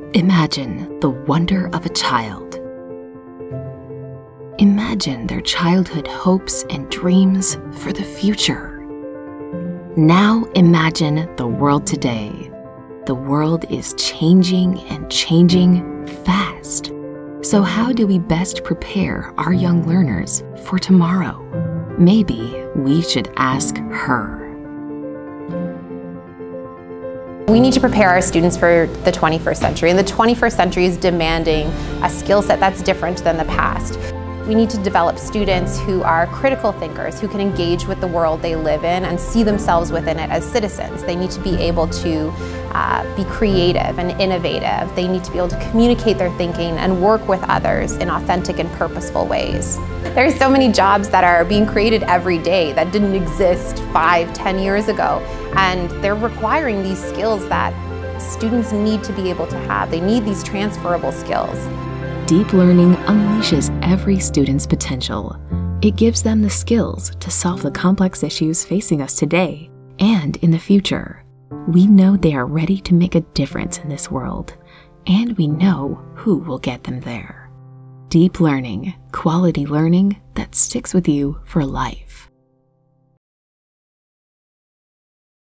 Imagine the wonder of a child. Imagine their childhood hopes and dreams for the future. Now imagine the world today. The world is changing and changing fast. So how do we best prepare our young learners for tomorrow? Maybe we should ask her. We need to prepare our students for the 21st century, and the 21st century is demanding a skill set that's different than the past. We need to develop students who are critical thinkers, who can engage with the world they live in and see themselves within it as citizens. They need to be able to be creative and innovative. They need to be able to communicate their thinking and work with others in authentic and purposeful ways. There's so many jobs that are being created every day that didn't exist 5-10 years ago, and they're requiring these skills that students need to be able to have. They need these transferable skills. Deep learning unleashes every student's potential. It gives them the skills to solve the complex issues facing us today and in the future. We know they are ready to make a difference in this world, and we know who will get them there. Deep learning, quality learning that sticks with you for life.